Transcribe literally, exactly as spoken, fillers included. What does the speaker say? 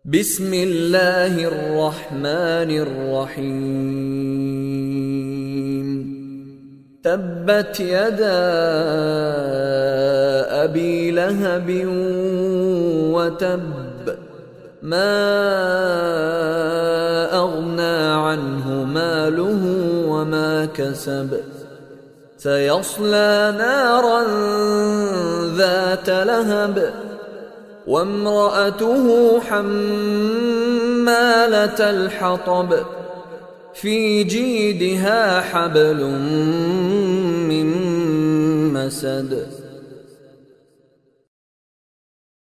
بسم الله الرحمن الرحيم. تبت يدا أبي لهب وتب، ما أغنى عنه ماله وما كسب، سيصلى نارا ذات لهب وامرأته حمالة الحطب في جيدها حبل من مسد.